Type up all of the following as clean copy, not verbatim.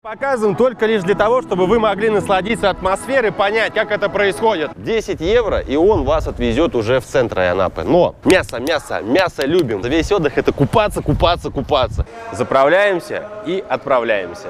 Показываем только лишь для того, чтобы вы могли насладиться атмосферой, понять, как это происходит. 10 евро, и он вас отвезет уже в центр Анапы. Но мясо, мясо, мясо любим. Весь отдых — это купаться, купаться, купаться. Заправляемся и отправляемся.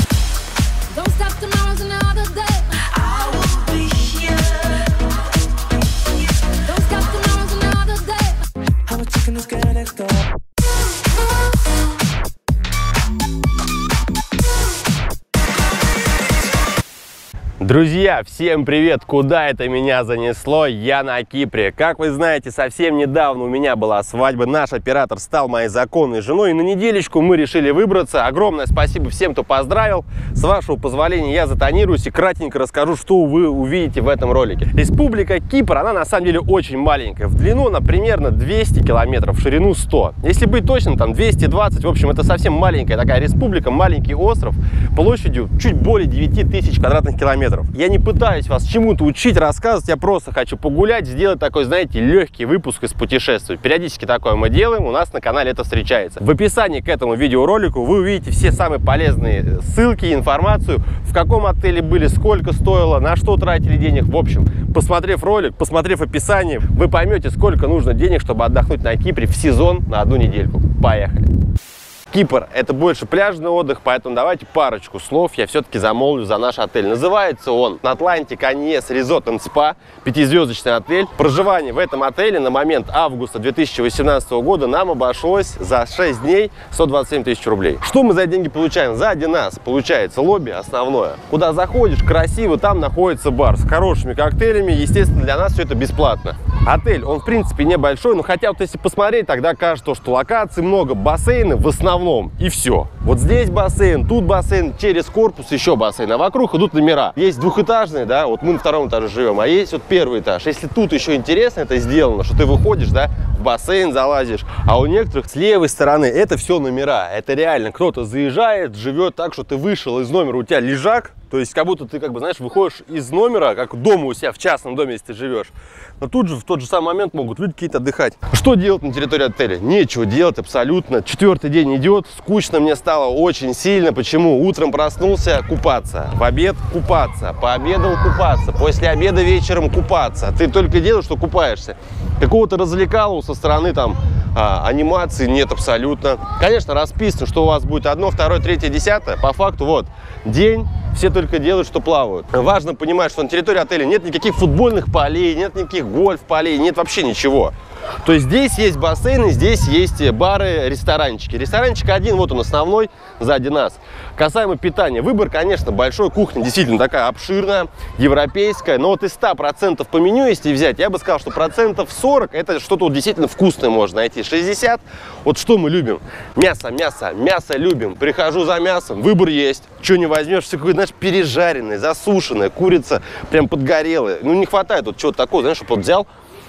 Друзья, всем привет! Куда это меня занесло? Я на Кипре. Как вы знаете, совсем недавно у меня была свадьба. Наш оператор стал моей законной женой. И на неделечку мы решили выбраться. Огромное спасибо всем, кто поздравил. С вашего позволения я затонируюсь и кратенько расскажу, что вы увидите в этом ролике. Республика Кипр, она на самом деле очень маленькая. В длину она примерно 200 километров, в ширину 100. Если быть точным, там 220. В общем, это совсем маленькая такая республика, маленький остров площадью чуть более 9000 квадратных километров. Я не пытаюсь вас чему-то учить, рассказывать, я просто хочу погулять, сделать такой, знаете, легкий выпуск из путешествий. Периодически такое мы делаем, у нас на канале это встречается. В описании к этому видеоролику вы увидите все самые полезные ссылки, информацию, в каком отеле были, сколько стоило, на что тратили денег. В общем, посмотрев ролик, посмотрев описание, вы поймете, сколько нужно денег, чтобы отдохнуть на Кипре в сезон на одну недельку. Поехали! Кипр – это больше пляжный отдых, поэтому давайте парочку слов я все-таки замолвлю за наш отель. Называется он Atlantic Agnes Resort and Spa, 5-звездочный отель. Проживание в этом отеле на момент августа 2018 года нам обошлось за 6 дней 127 тысяч рублей. Что мы за деньги получаем? Сзади нас получается лобби основное, куда заходишь, красиво, там находится бар с хорошими коктейлями. Естественно, для нас все это бесплатно. Отель, он в принципе небольшой, но хотя вот если посмотреть, тогда кажется, что локаций много, бассейны в основном. И все. Вот здесь бассейн, тут бассейн, через корпус еще бассейн, а вокруг идут номера. Есть двухэтажные, да, вот мы на втором этаже живем, а есть вот первый этаж. Если тут еще интересно это сделано, что ты выходишь, да, в бассейн залазишь, а у некоторых с левой стороны это все номера. Это реально кто-то заезжает, живет так, что ты вышел из номера, у тебя лежак, то есть как будто ты, как бы, знаешь, выходишь из номера, как дома у себя, в частном доме, если ты живешь. Но тут же, в тот же самый момент могут люди какие-то отдыхать. Что делать на территории отеля? Нечего делать абсолютно. 4-й день идет, скучно мне стало очень сильно. Почему? Утром проснулся — купаться, в обед — купаться, пообедал — купаться, после обеда вечером — купаться. Ты только делаешь, что купаешься. Какого-то развлекалого со стороны там анимации нет абсолютно. Конечно, расписано, что у вас будет 1, 2, 3, 10. По факту вот день. Все только делают, что плавают. Важно понимать, что на территории отеля нет никаких футбольных полей, нет никаких гольф-полей, нет вообще ничего. То есть здесь есть бассейны, здесь есть бары, ресторанчики. Ресторанчик один, вот он основной, сзади нас. Касаемо питания, выбор, конечно, большой. Кухня действительно такая обширная, европейская. Но вот из 100% по меню, если взять, я бы сказал, что 40% это что-то вот действительно вкусное можно найти. 60%, вот что мы любим? Мясо, мясо, мясо любим. Прихожу за мясом, выбор есть. Что не возьмешь, все какое-то, знаешь, пережаренное, засушенное, курица прям подгорелая. Ну не хватает вот чего-то такого, знаешь, чтобы вот взял.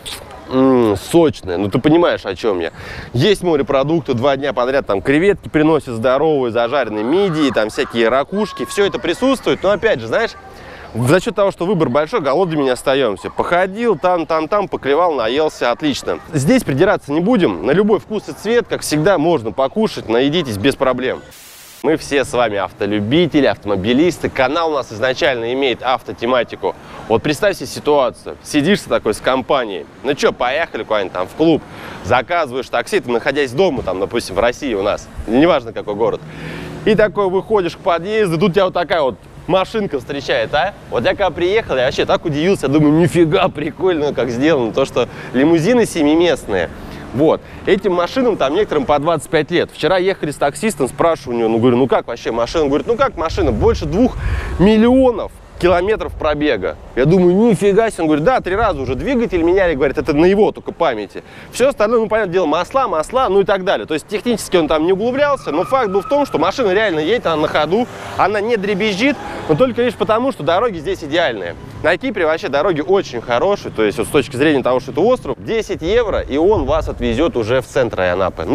Сочная, ну ты понимаешь, о чем я. Есть морепродукты, 2 дня подряд там креветки приносят здоровые, зажаренные мидии, там всякие ракушки, все это присутствует. Но опять же, знаешь, за счет того, что выбор большой, голодными не остаемся. Походил, там, поклевал, наелся, отлично. Здесь придираться не будем, на любой вкус и цвет, как всегда, можно покушать, наедитесь без проблем. Мы все с вами автолюбители, автомобилисты. Канал у нас изначально имеет автотематику. Вот представь себе ситуацию. Сидишь такой с компанией. Ну что, поехали куда-нибудь там в клуб. Заказываешь такси, ты находясь дома, там, допустим, в России у нас. Неважно, какой город. И такой выходишь к подъезду, тут тебя вот такая вот машинка встречает, а? Вот я когда приехал, я вообще так удивился. Я думаю, нифига, прикольно, как сделано. То, что лимузины семиместные. Вот, этим машинам там некоторым по 25 лет. Вчера ехали с таксистом, спрашиваю у него, ну говорю, ну как вообще машина? Он говорит, ну как машина? Больше 2 миллионов километров пробега. Я думаю, нифига себе. Он говорит, да, 3 раза уже двигатель меняли, говорит, это на его только памяти. Все остальное, ну, понятное дело, масла, ну и так далее. То есть технически он там не углублялся, но факт был в том, что машина реально едет, она на ходу, она не дребезжит, но только лишь потому, что дороги здесь идеальные. На Кипре вообще дороги очень хорошие, то есть вот с точки зрения того, что это остров, 10 евро, и он вас отвезет уже в центр Анапы. Но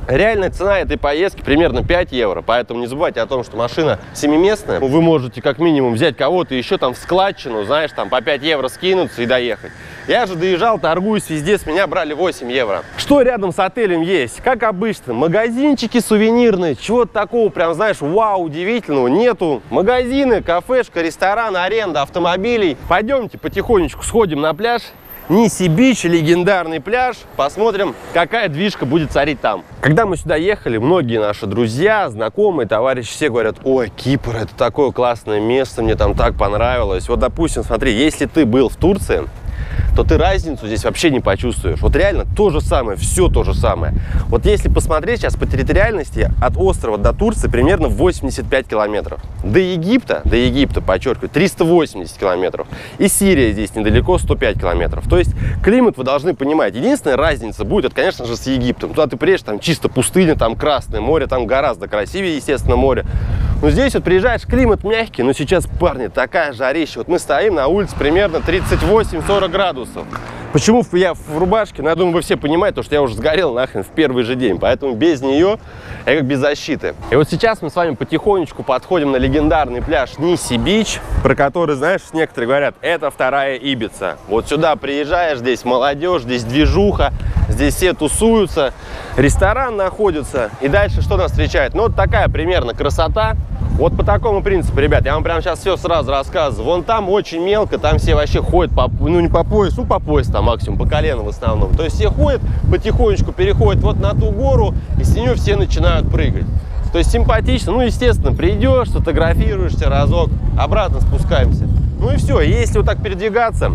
Реальная цена этой поездки примерно 5 евро, поэтому не забывайте о том, что машина семиместная. Вы можете как минимум взять кого-то еще там в складчину, знаешь, там по 5 евро скинуться и доехать. Я же доезжал, торгуюсь везде, с меня брали 8 евро. Что рядом с отелем есть? Как обычно, магазинчики сувенирные, чего-то такого прям, знаешь, вау, удивительного нету. Магазины, кафешка, ресторан, аренда автомобилей. Пойдемте потихонечку сходим на пляж. Ниси-Бич, легендарный пляж. Посмотрим, какая движка будет царить там. Когда мы сюда ехали, многие наши друзья, знакомые, товарищи, все говорят: ой, Кипр, это такое классное место, мне там так понравилось. Вот, допустим, смотри, если ты был в Турции, то ты разницу здесь вообще не почувствуешь. Вот реально то же самое, все то же самое. Вот если посмотреть сейчас по территориальности, от острова до Турции примерно 85 километров. До Египта, подчеркиваю, 380 километров. И Сирия здесь недалеко, 105 километров. То есть климат вы должны понимать. Единственная разница будет, это, конечно же, с Египтом. Туда ты приедешь, там чисто пустыня, там Красное море, там гораздо красивее, естественно, море. Но здесь вот приезжаешь, климат мягкий, но сейчас, парни, такая жарища. Вот мы стоим на улице примерно 38-40 градусов. Почему я в рубашке? Ну, я думаю, вы все понимаете, потому что я уже сгорел нахрен в первый же день. Поэтому без нее я как без защиты. И вот сейчас мы с вами потихонечку подходим на легендарный пляж Ниси-Бич, про который, знаешь, некоторые говорят, это вторая Ибица. Вот сюда приезжаешь, здесь молодежь, здесь движуха, здесь все тусуются, ресторан находится. И дальше что нас встречает? Ну, вот такая примерно красота. Вот по такому принципу, ребят, я вам прямо сейчас все сразу рассказываю. Вон там очень мелко, там все вообще ходят, ну не по поясу, ну по пояс там максимум, по колено в основном. То есть все ходят, потихонечку переходят вот на ту гору, и с нее все начинают прыгать. То есть симпатично, ну естественно, придешь, сфотографируешься разок, обратно спускаемся. Ну и все, если вот так передвигаться,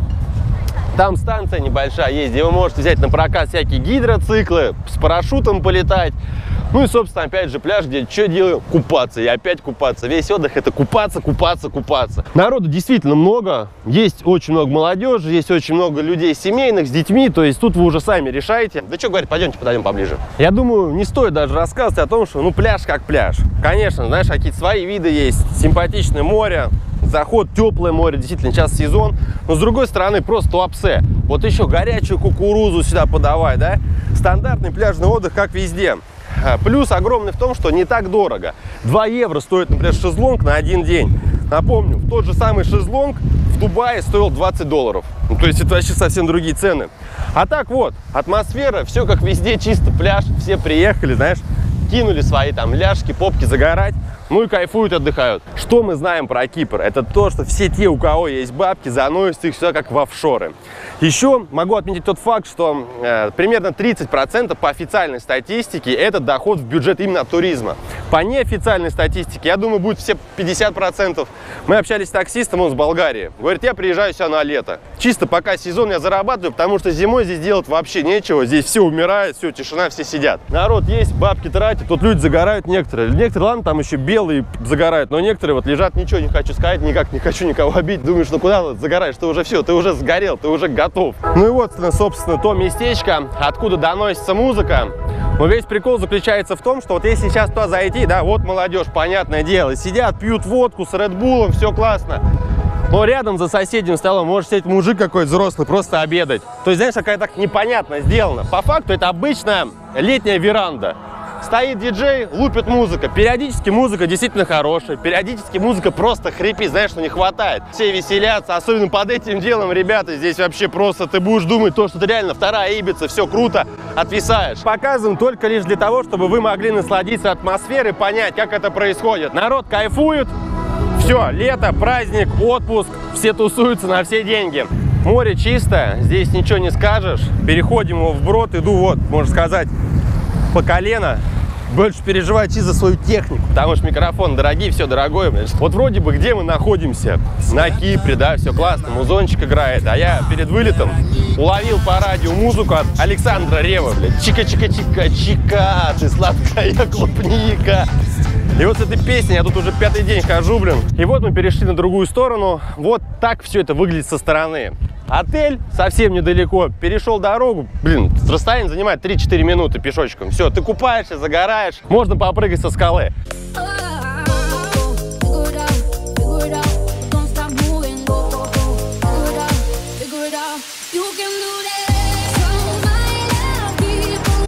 там станция небольшая есть, где вы можете взять на прокат всякие гидроциклы, с парашютом полетать. Ну и, собственно, опять же, пляж, где что делаю? Купаться. И опять купаться. Весь отдых — это купаться, купаться, купаться. Народу действительно много. Есть очень много молодежи, есть очень много людей семейных, с детьми. То есть тут вы уже сами решаете. Да что говорить, пойдемте подойдем поближе. Я думаю, не стоит даже рассказывать о том, что, ну, пляж как пляж. Конечно, знаешь, какие-то свои виды есть. Симпатичное море, заход, теплое море, действительно, сейчас сезон. Но, с другой стороны, просто туапсе. Вот еще горячую кукурузу сюда подавай, да? Стандартный пляжный отдых, как везде. Плюс огромный в том, что не так дорого. 2 евро стоит, например, шезлонг на один день. Напомню, тот же самый шезлонг в Дубае стоил 20 долларов. Ну, то есть это вообще совсем другие цены. А так вот, атмосфера, все как везде, чисто пляж. Все приехали, знаешь, кинули свои там ляжки, попки загорать. Ну и кайфуют, отдыхают. Что мы знаем про Кипр? Это то, что все те, у кого есть бабки, заносят их сюда как в офшоры. Еще могу отметить тот факт, что примерно 30% по официальной статистике это доход в бюджет именно от туризма. По неофициальной статистике, я думаю, будет все 50%. Мы общались с таксистом, он с Болгарии. Говорит, я приезжаю сюда на лето. Чисто пока сезон я зарабатываю, потому что зимой здесь делать вообще нечего. Здесь все умирает, все, тишина, все сидят. Народ есть, бабки тратят, тут люди загорают некоторые. Некоторые, ладно, там еще белые загорают, но некоторые вот лежат, ничего не хочу сказать, никак не хочу никого обидеть. Думаешь, ну куда загораешь, ты уже все, ты уже сгорел, ты уже готов. Ну и вот, собственно, то местечко, откуда доносится музыка. Но весь прикол заключается в том, что вот если сейчас туда зайти, да, вот молодежь, понятное дело, сидят, пьют водку с Red Bull'ом, все классно. Но рядом за соседним столом может сидеть мужик какой-то взрослый, просто обедать. То есть, знаешь, какая так непонятно сделана. По факту это обычная летняя веранда. Стоит диджей, лупит музыка. Периодически музыка действительно хорошая. Периодически музыка просто хрипит, знаешь, что не хватает. Все веселятся, особенно под этим делом, ребята, здесь вообще просто ты будешь думать то, что ты реально вторая Ибица, все круто, отвисаешь. Показываем только лишь для того, чтобы вы могли насладиться атмосферой, понять, как это происходит. Народ кайфует. Все, лето, праздник, отпуск, все тусуются на все деньги. Море чистое, здесь ничего не скажешь. Переходим его вброд, иду вот, можно сказать, по колено. Больше переживайте за свою технику, потому что микрофон дорогие, все дорогое. Вот вроде бы где мы находимся? На Кипре, да, все классно, музончик играет. А я перед вылетом уловил по радио музыку от Александра Ревва, блядь. Чика-чика-чика-чика, ты сладкая клубника. И вот с этой песней я тут уже 5-й день хожу, блин. И вот мы перешли на другую сторону. Вот так все это выглядит со стороны. Отель совсем недалеко. Перешел дорогу. Блин, расстояние занимает 3-4 минуты пешочком. Все, ты купаешься, загораешь. Можно попрыгать со скалы.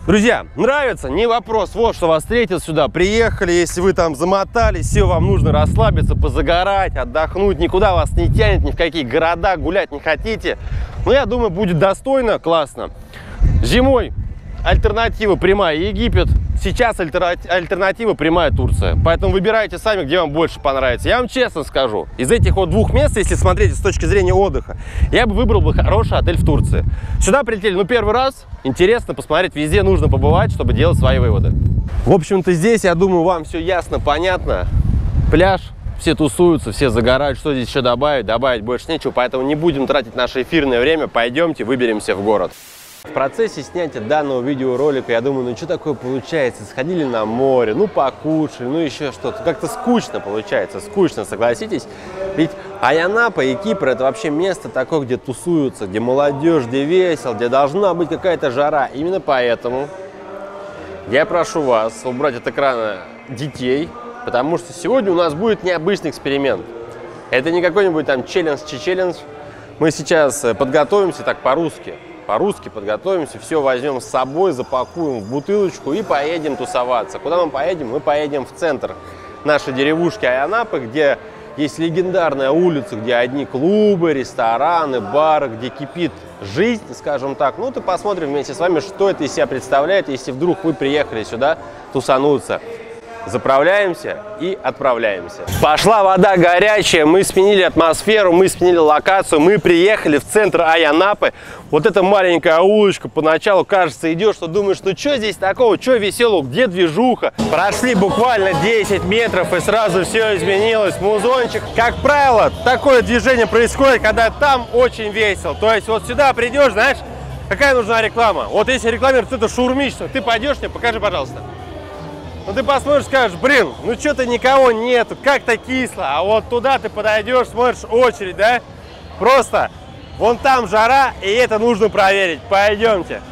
Друзья, нравится? Не вопрос. Вот что вас встретил сюда. Приехали, если вы там замотались, все, вам нужно расслабиться, позагорать, отдохнуть. Никуда вас не тянет, ни в какие города гулять не хотите. Но я думаю, будет достойно, классно. Зимой альтернатива прямая Египет. Сейчас альтернатива прямая Турция. Поэтому выбирайте сами, где вам больше понравится. Я вам честно скажу, из этих вот двух мест, если смотреть с точки зрения отдыха, я бы выбрал бы хороший отель в Турции. Сюда прилетели, ну, первый раз. Интересно посмотреть, везде нужно побывать, чтобы делать свои выводы. В общем-то, здесь, я думаю, вам все ясно, понятно. Пляж, все тусуются, все загорают. Что здесь еще добавить? Добавить больше нечего, поэтому не будем тратить наше эфирное время. Пойдемте, выберемся в город. В процессе снятия данного видеоролика я думаю, ну что такое получается? Сходили на море, ну покушали, ну еще что-то. Как-то скучно получается, скучно, согласитесь? Ведь Ай-Анапа и Кипр — это вообще место такое, где тусуются, где молодежь, где весело, где должна быть какая-то жара. Именно поэтому я прошу вас убрать от экрана детей, потому что сегодня у нас будет необычный эксперимент. Это не какой-нибудь там челлендж. Мы сейчас подготовимся так по-русски. По-русски подготовимся, все возьмем с собой, запакуем в бутылочку и поедем тусоваться. Куда мы поедем? Мы поедем в центр нашей деревушки Ай-Анапы, где есть легендарная улица, где одни клубы, рестораны, бары, где кипит жизнь, скажем так. Ну, и посмотрим вместе с вами, что это из себя представляет, если вдруг вы приехали сюда тусануться. Заправляемся и отправляемся. Пошла вода горячая, мы сменили атмосферу, мы сменили локацию, мы приехали в центр Ай-Анапы. Вот эта маленькая улочка, поначалу кажется, идешь, что думаешь, ну что здесь такого, что веселого, где движуха? Прошли буквально 10 метров и сразу все изменилось. Музончик. Как правило, такое движение происходит, когда там очень весело. То есть вот сюда придешь, знаешь, какая нужна реклама? Вот если рекламируют это шаурмичную, ты пойдешь мне, покажи, пожалуйста. Ну ты посмотришь, скажешь, блин, ну что-то никого нету, как-то кисло. А вот туда ты подойдешь, смотришь, очередь, да? Просто вон там жара, и это нужно проверить. Пойдемте.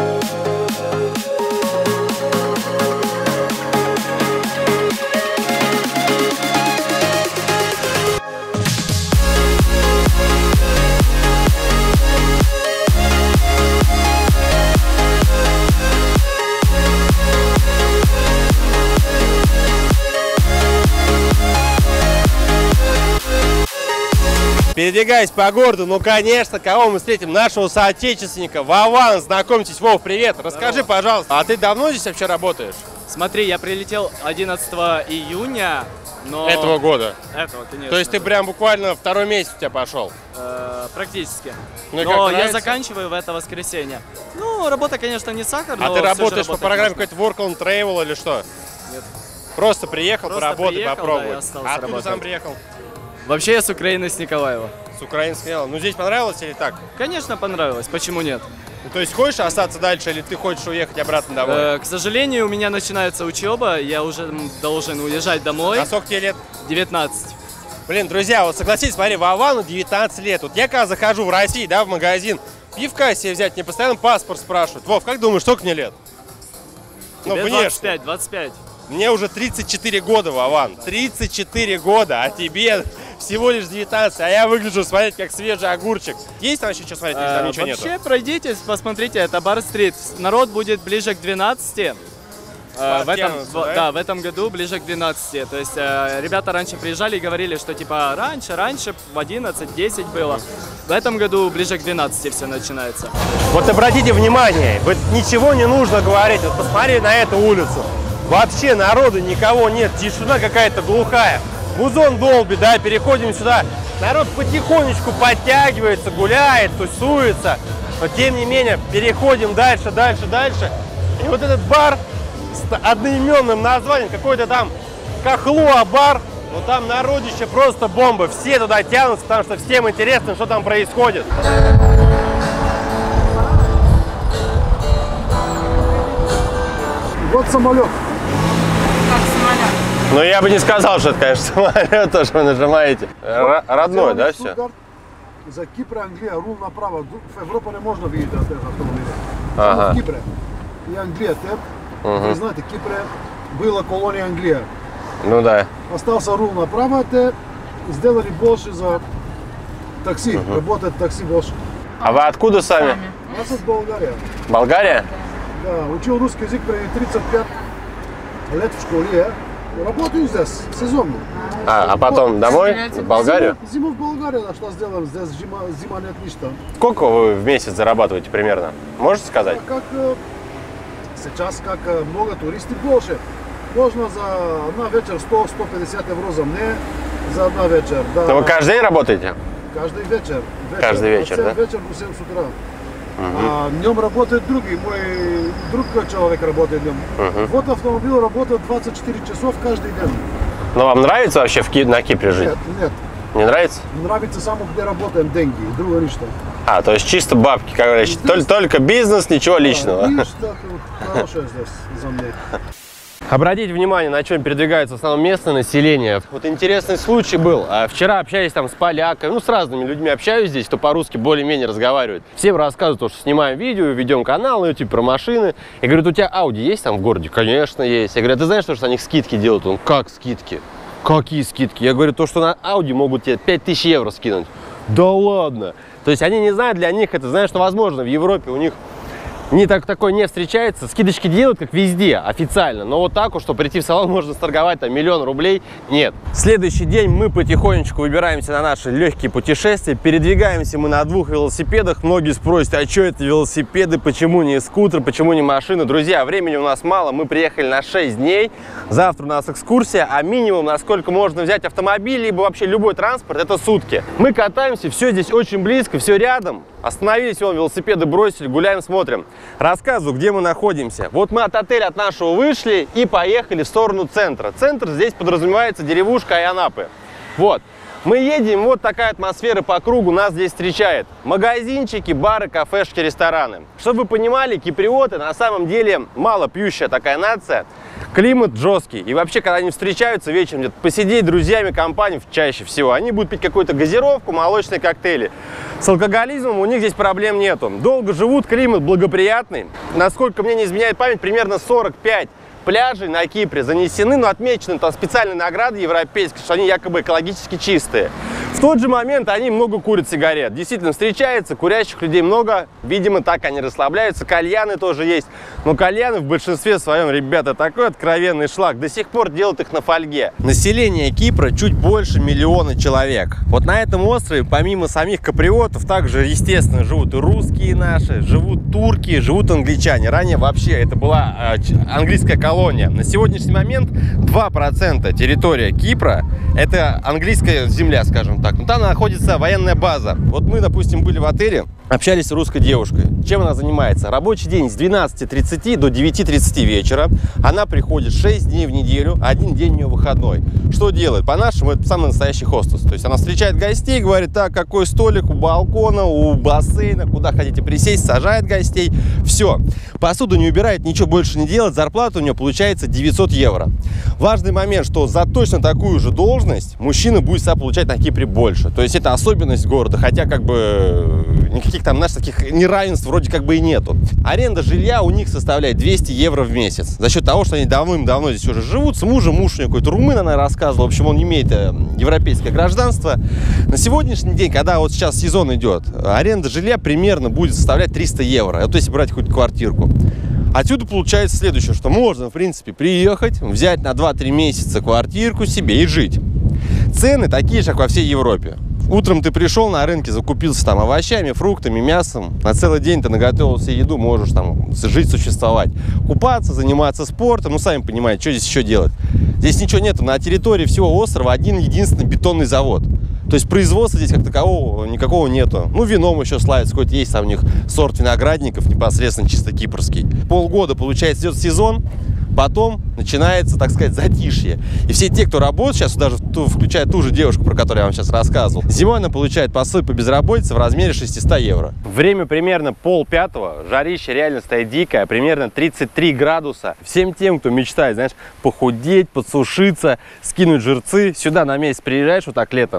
Передвигаясь по городу, ну, конечно, кого мы встретим? Нашего соотечественника Вован. Знакомьтесь, Вов, привет. Расскажи, пожалуйста, а ты давно здесь вообще работаешь? Смотри, я прилетел 11 июня, но... Этого года? Этого, конечно. То есть ты прям буквально второй месяц у тебя пошел? Практически. Ну, но я заканчиваю в это воскресенье. Ну, работа, конечно, не сахар, но ты работаешь по программе можно. какой-то Work and Travel или что? Нет. Просто приехал, Просто поработать, приехал, попробовать. Да, и остался А откуда работать. сам приехал? Вообще я с Украины, с Николаева. С украинского. Ну, здесь понравилось или так? Конечно, понравилось. Почему нет? Ну, то есть хочешь остаться дальше или ты хочешь уехать обратно домой? К сожалению, у меня начинается учеба, я уже должен уезжать домой. А сколько тебе лет? 19. Блин, друзья, вот согласитесь, смотри, Вовану 19 лет. Вот я когда захожу в Россию, да, в магазин, пивка себе взять, мне постоянно паспорт спрашивают. Вов, как думаешь, сколько мне лет? Тебе Ну, внешне. 25. Мне уже 34 года, Вован. 34 года, а тебе всего лишь 19. А я выгляжу, смотреть, как свежий огурчик. Есть там еще что смотреть, или там ничего вообще, нету? пройдитесь, посмотрите, это бар-стрит. Народ будет ближе к 12. В этом году ближе к 12. То есть ребята раньше приезжали и говорили, что типа раньше в 11-10 было. В этом году ближе к 12 все начинается. Вот обратите внимание, вот ничего не нужно говорить. Вот посмотри на эту улицу. Вообще народу никого нет, тишина какая-то глухая. Музон долбит, да, переходим сюда. Народ потихонечку подтягивается, гуляет, тусуется. Но тем не менее, переходим дальше. И вот этот бар с одноименным названием, какой-то там Кахлуа-бар, но там народище просто бомба. Все туда тянутся, потому что всем интересно, что там происходит. Вот самолет. Но я бы не сказал, что это, конечно, самолет, то, что вы нажимаете. Родной, да, все? За Кипр, Англия, руль направо. В Европе не можно видеть от этого автомобиля. Ага. В Кипре и Англия. Вы знаете, Кипре была колония Англия. Ну да. Остался руль направо, те сделали больше за такси. Работает такси больше. А вы откуда сами? Я из Болгарии. Болгария? Да, учил русский язык при 35 лет в школе. Работаю здесь сезонно. А потом домой, в Болгарию? Зиму в Болгарию, а что сделаем? Здесь зима нет ничто. Сколько вы в месяц зарабатываете примерно? Можете сказать? Как сейчас, как много туристов больше. Можно за одна вечер 100-150 евро за мне, за одна вечер. Да. Но вы каждый день работаете? Каждый вечер. Каждый вечер, да? Вечер до 7 утра. А днем работает другой, мой друг человек работает днем. Вот автомобиль работает 24 часов каждый день. Но вам нравится вообще на Кипре жить? Нет. Не нравится? Нравится само, где работаем, деньги, другое ничто. А, то есть чисто бабки, как говорится, только бизнес, ничего личного. И что хорошее здесь за мной. Обратите внимание, на чем передвигается в основном местное население. Вот интересный случай был. Вчера общались там с поляками, ну с разными людьми общаюсь здесь, кто по-русски более-менее разговаривает. Всем рассказывают, что снимаем видео, ведем канал на YouTube про машины. Я говорю, у тебя Audi есть там в городе? Конечно, есть. Я говорю, ты знаешь, что на них скидки делают? Он, как скидки? Какие скидки? Я говорю, то, что на Audi могут тебе 5000 евро скинуть. Да ладно. То есть они не знают, для них это, знаешь, что возможно в Европе у них такое не встречается. Скидочки делают, как везде, официально. Но вот так вот, что прийти в салон можно сторговать там 1 000 000 рублей, нет. Следующий день мы потихонечку выбираемся на наши легкие путешествия. Передвигаемся мы на 2 велосипедах. Многие спросят, а что это велосипеды, почему не скутер, почему не машины? Друзья, времени у нас мало. Мы приехали на 6 дней. Завтра у нас экскурсия, а минимум, насколько можно взять автомобиль, либо вообще любой транспорт, это сутки. Мы катаемся, все здесь очень близко, все рядом. Остановились, вон, велосипеды бросили, гуляем, смотрим. Рассказываю, где мы находимся. Вот мы от отеля от нашего вышли и поехали в сторону центра. Центр здесь подразумевается деревушка Айанапы. Вот. Мы едем, вот такая атмосфера по кругу нас здесь встречает. Магазинчики, бары, кафешки, рестораны. Чтобы вы понимали, киприоты на самом деле мало пьющая такая нация. Климат жесткий. И вообще, когда они встречаются вечером, где-то посидеть с друзьями, компанией, чаще всего, они будут пить какую-то газировку, молочные коктейли. С алкоголизмом у них здесь проблем нету. Долго живут, климат благоприятный. Насколько мне не изменяет память, примерно 45 пляжей на Кипре занесены, но отмечены там специальной наградой европейской, что они якобы экологически чистые. В тот же момент они много курят сигарет. Действительно, встречается, курящих людей много. Видимо, так они расслабляются. Кальяны тоже есть. Но кальяны в большинстве своем, ребята, такой откровенный шлак. До сих пор делают их на фольге. Население Кипра чуть больше 1 000 000 человек. Вот на этом острове, помимо самих киприотов, также, естественно, живут и русские наши, живут турки, живут англичане. Ранее вообще это была английская колония. На сегодняшний момент 2% территории Кипра — это английская земля, скажем так. Но там находится военная база. Вот мы, допустим, были в отеле, общались с русской девушкой. Чем она занимается? Рабочий день с 12:30 до 9:30 вечера. Она приходит 6 дней в неделю, 1 день у нее выходной. Что делает? По-нашему, это самый настоящий хостес. То есть она встречает гостей, говорит, так, какой столик у балкона, у бассейна, куда хотите присесть, сажает гостей. Все. Посуду не убирает, ничего больше не делает. Зарплата у нее получается 900 евро. Важный момент, что за точно такую же должность мужчина будет себя получать на Кипре больше. То есть это особенность города, хотя как бы никаких там, знаешь, таких неравенств вроде как бы и нету. Аренда жилья у них составляет 200 евро в месяц. За счет того, что они давным-давно здесь уже живут с мужем. Муж у нее какой-то румын, она рассказывала. В общем, он имеет европейское гражданство. На сегодняшний день, когда вот сейчас сезон идет, аренда жилья примерно будет составлять 300 евро. Вот если брать хоть квартирку. Отсюда получается следующее, что можно, в принципе, приехать, взять на 2-3 месяца квартирку себе и жить. Цены такие же, как во всей Европе. Утром ты пришел на рынке, закупился там овощами, фруктами, мясом. На целый день ты наготовил себе еду, можешь там жить, существовать. Купаться, заниматься спортом. Ну, сами понимаете, что здесь еще делать. Здесь ничего нету. На территории всего острова один единственный бетонный завод. То есть производства здесь как такового никакого нету. Ну, вином еще славится, какой-то есть там у них сорт виноградников, непосредственно чисто кипрский. Полгода, получается, идет сезон, потом начинается, так сказать, затишье. И все те, кто работает сейчас, даже включая ту же девушку, про которую я вам сейчас рассказывал, зимой она получает пособие по безработице в размере 600 евро. Время примерно 4:30, жарище реально стоит дикое, примерно 33 градуса. Всем тем, кто мечтает, знаешь, похудеть, подсушиться, скинуть жирцы, сюда на месяц приезжаешь вот так летом,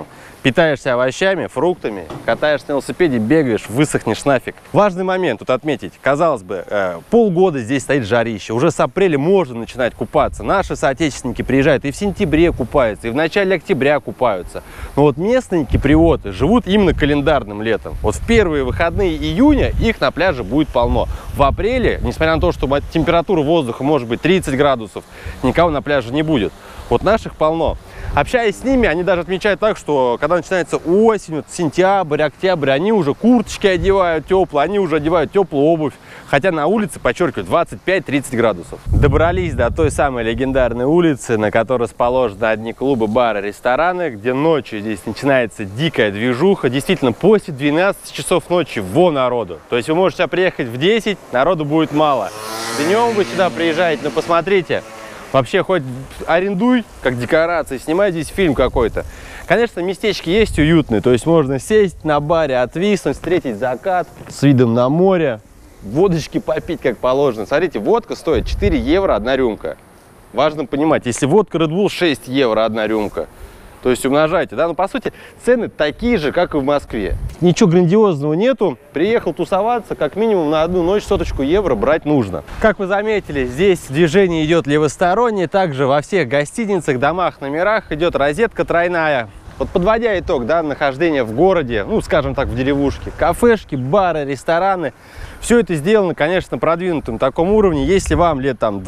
питаешься овощами, фруктами, катаешься на велосипеде, бегаешь, высохнешь нафиг. Важный момент тут отметить. Казалось бы, полгода здесь стоит жарище. Уже с апреля можно начинать купаться. Наши соотечественники приезжают и в сентябре купаются, и в начале октября купаются. Но вот местные киприоты живут именно календарным летом. Вот в первые выходные июня их на пляже будет полно. В апреле, несмотря на то, что температура воздуха может быть 30 градусов, никого на пляже не будет. Вот наших полно. Общаясь с ними, они даже отмечают так, что когда начинается осень, вот сентябрь, октябрь, они уже курточки одевают теплые, они уже одевают теплую обувь. Хотя на улице, подчеркиваю, 25-30 градусов. Добрались до той самой легендарной улицы, на которой расположены одни клубы, бары, рестораны, где ночью здесь начинается дикая движуха. Действительно, после 12 часов ночи во народу. То есть вы можете приехать в 10, народу будет мало. Днем вы сюда приезжаете, но посмотрите. Вообще, хоть арендуй, как декорации, снимай здесь фильм какой-то. Конечно, местечки есть уютные, то есть можно сесть на баре, отвиснуть, встретить закат с видом на море, водочки попить, как положено. Смотрите, водка стоит 4 евро одна рюмка. Важно понимать, если водка Red Bull 6 евро одна рюмка, то есть умножайте, да, но по сути цены такие же, как и в Москве. Ничего грандиозного нету, приехал тусоваться, как минимум на одну ночь соточку евро брать нужно. Как вы заметили, здесь движение идет левостороннее, также во всех гостиницах, домах, номерах идет розетка тройная. Вот подводя итог, да, нахождения в городе, ну, скажем так, в деревушке, кафешки, бары, рестораны, все это сделано, конечно, на продвинутом таком уровне. Если вам лет там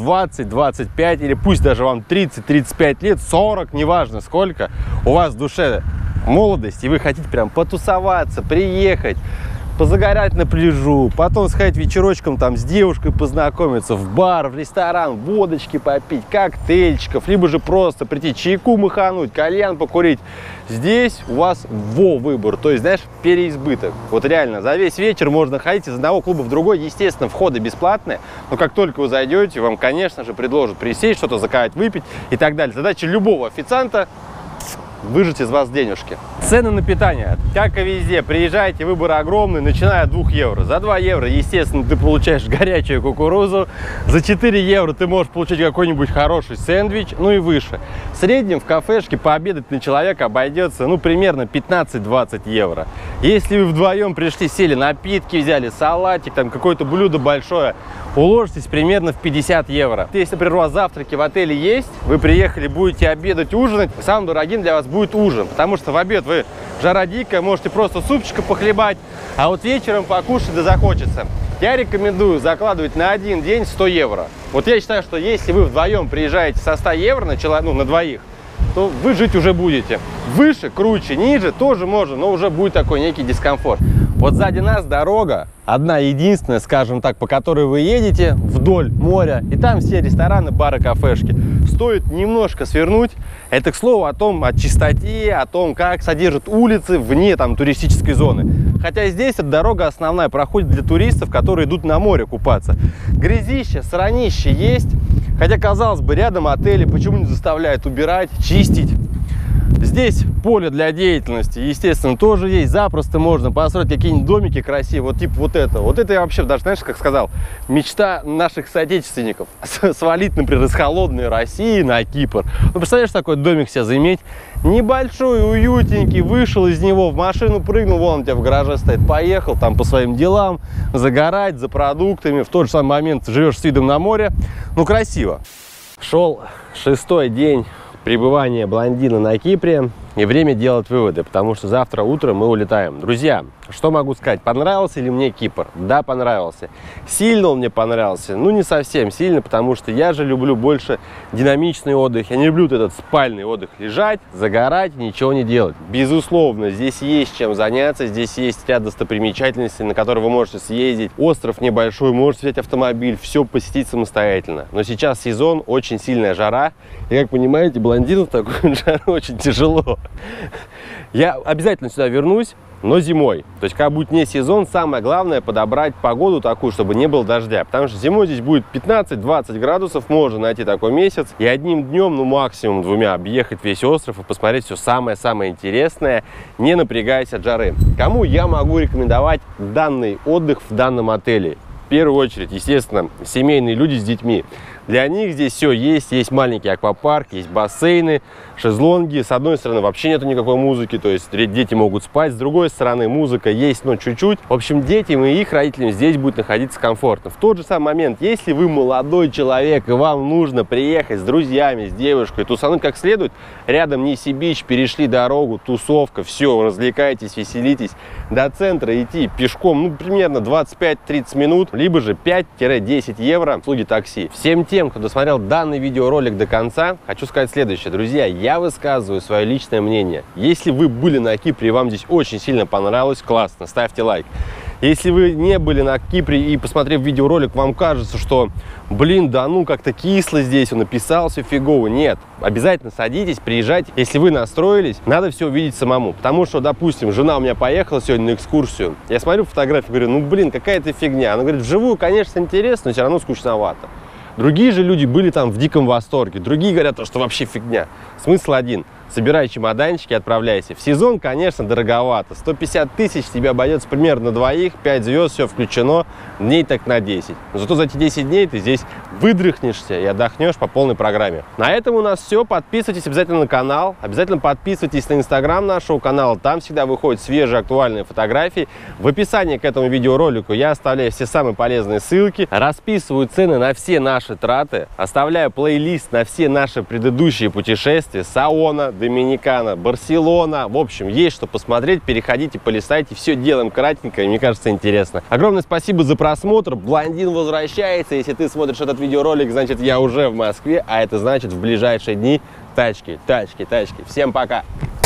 20-25 или пусть даже вам 30-35 лет, 40, неважно сколько, у вас в душе молодость, и вы хотите прям потусоваться, приехать, позагорать на пляжу, потом сходить вечерочком там с девушкой познакомиться, в бар, в ресторан, водочки попить, коктейльчиков, либо же просто прийти чайку махануть, кальян покурить. Здесь у вас выбор, то есть, знаешь, переизбыток. Вот реально, за весь вечер можно ходить из одного клуба в другой, естественно, входы бесплатные, но как только вы зайдете, вам, конечно же, предложат присесть, что-то заказать, выпить и так далее. Задача любого официанта — выжать из вас денежки. Цены на питание, как и везде, приезжайте, выбор огромный, начиная от 2 евро. За 2 евро, естественно, ты получаешь горячую кукурузу, за 4 евро ты можешь получить какой-нибудь хороший сэндвич, ну и выше. В среднем в кафешке пообедать на человека обойдется, ну, примерно 15-20 евро. Если вы вдвоем пришли, сели, напитки взяли, салатик, там какое-то блюдо большое, уложитесь примерно в 50 евро. Если, например, у вас завтраки в отеле есть, вы приехали, будете обедать, ужинать, самым дорогим для вас будет ужин, потому что в обед вы, жара дикая, можете просто супчика похлебать, а вот вечером покушать да захочется. Я рекомендую закладывать на один день 100 евро. Вот я считаю, что если вы вдвоем приезжаете со 100 евро на двоих, то вы жить уже будете. Выше, круче, ниже тоже можно, но уже будет такой некий дискомфорт. Вот сзади нас дорога, одна единственная, скажем так, по которой вы едете вдоль моря, и там все рестораны, бары, кафешки. Стоит немножко свернуть. Это, к слову, о чистоте, о том, как содержат улицы вне там туристической зоны. Хотя здесь эта дорога основная проходит для туристов, которые идут на море купаться. Грязище, сранище есть. Хотя, казалось бы, рядом отели, почему не заставляют убирать, чистить? Здесь поле для деятельности, естественно, тоже есть. Запросто можно построить какие-нибудь домики красивые, вот типа вот это. Вот это я вообще даже, знаешь, как сказал, мечта наших соотечественников. Свалить, например, из холодной России на Кипр. Ну, представляешь, такой домик себе заиметь? Небольшой, уютненький, вышел из него, в машину прыгнул, вон у тебя в гараже стоит, поехал там по своим делам, загорать, за продуктами. В тот же самый момент живешь с видом на море. Ну, красиво. Шел 6-й день пребывания блондина на Кипре, и время делать выводы, потому что завтра утром мы улетаем. Друзья, что могу сказать? Понравился ли мне Кипр? Да, понравился. Сильно он мне понравился? Ну, не совсем сильно, потому что я же люблю больше динамичный отдых. Я не люблю этот спальный отдых. Лежать, загорать, ничего не делать. Безусловно, здесь есть чем заняться, здесь есть ряд достопримечательностей, на которые вы можете съездить. Остров небольшой, можете взять автомобиль, все посетить самостоятельно. Но сейчас сезон, очень сильная жара. И, как понимаете, блондину в такую жару очень тяжело. Я обязательно сюда вернусь, но зимой. То есть, когда будет не сезон, самое главное подобрать погоду такую, чтобы не было дождя. Потому что зимой здесь будет 15-20 градусов, можно найти такой месяц. И одним днем, ну максимум двумя, объехать весь остров и посмотреть все самое-самое интересное, не напрягаясь от жары. Кому я могу рекомендовать данный отдых в данном отеле? В первую очередь, естественно, семейные люди с детьми. Для них здесь все есть. Есть маленький аквапарк, есть бассейны, шезлонги. С одной стороны вообще нету никакой музыки, то есть дети могут спать. С другой стороны музыка есть, но чуть-чуть. В общем, детям и их родителям здесь будет находиться комфортно. В тот же самый момент, если вы молодой человек и вам нужно приехать с друзьями, с девушкой, тусануть как следует, рядом Ниси-Бич, перешли дорогу, тусовка, все, развлекайтесь, веселитесь. До центра идти пешком, ну, примерно 25-30 минут, либо же 5-10 евро услуги такси. Всем тем, кто досмотрел данный видеоролик до конца, хочу сказать следующее. Друзья, я высказываю свое личное мнение. Если вы были на Кипре и вам здесь очень сильно понравилось, классно, ставьте лайк. Если вы не были на Кипре и, посмотрев видеоролик, вам кажется, что, блин, да ну как-то кисло здесь, он написал все фигово. Нет, обязательно садитесь, приезжайте. Если вы настроились, надо все увидеть самому. Потому что, допустим, жена у меня поехала сегодня на экскурсию. Я смотрю фотографию, говорю, ну блин, какая-то фигня. Она говорит, вживую, конечно, интересно, но все равно скучновато. Другие же люди были там в диком восторге. Другие говорят, что вообще фигня. Смысл один. Собирай чемоданчики и отправляйся. В сезон, конечно, дороговато. 150 тысяч тебе обойдется примерно на двоих, 5 звезд, все включено, дней так на 10. Но зато за эти 10 дней ты здесь выдрыхнешься и отдохнешь по полной программе. На этом у нас все. Подписывайтесь обязательно на канал. Обязательно подписывайтесь на инстаграм нашего канала. Там всегда выходят свежие актуальные фотографии. В описании к этому видеоролику я оставляю все самые полезные ссылки. Расписываю цены на все наши траты. Оставляю плейлист на все наши предыдущие путешествия. Саона, Доминикана, Барселона. В общем, есть что посмотреть. Переходите, полистайте. Все делаем кратенько, и мне кажется, интересно. Огромное спасибо за просмотр. Блондин возвращается. Если ты смотришь этот видеоролик, значит, я уже в Москве, а это значит, в ближайшие дни тачки, тачки, тачки. Всем пока!